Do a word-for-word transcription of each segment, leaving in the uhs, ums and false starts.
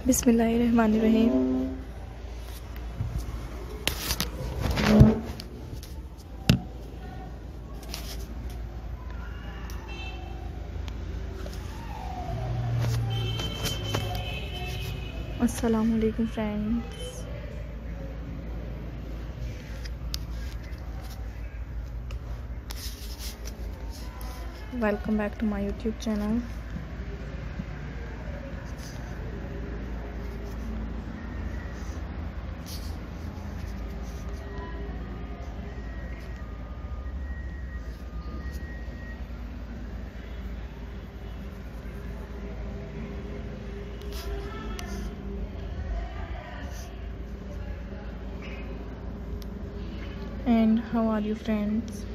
बिस्मिल्लाहिर्रहमानिर्रहीम। अस्सलाम वालेकुम friends, welcome back to my YouTube channel. And how are you friends?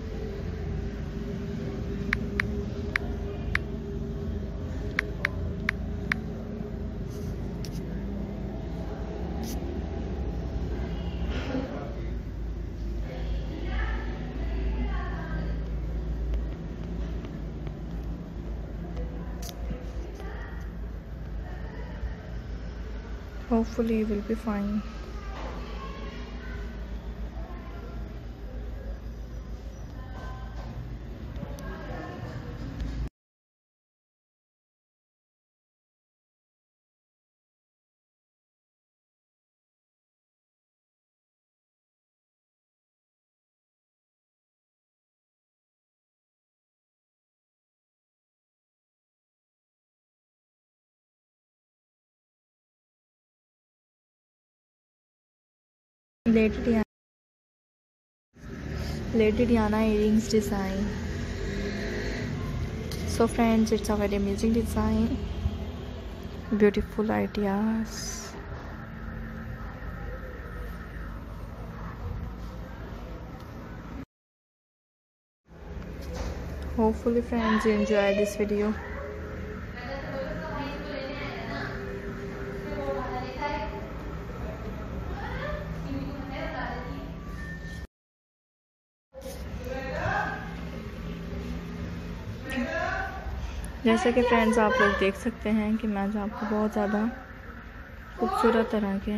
Hopefully you will be fine. Lady Diana, Lady Diana earrings design. So friends, it's a very amazing design, beautiful ideas. Hopefully friends you enjoy this video. जैसे कि friends आप लोग देख सकते हैं कि मैं आज आपको बहुत ज़्यादा खूबसूरत तरह के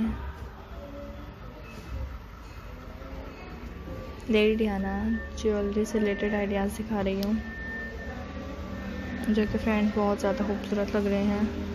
लेडी डियाना ज्वेलरी से रिलेटेड आइडियाज़ दिखा रही हूँ, जो कि फ्रेंड्स बहुत ज़्यादा खूबसूरत लग रहे हैं।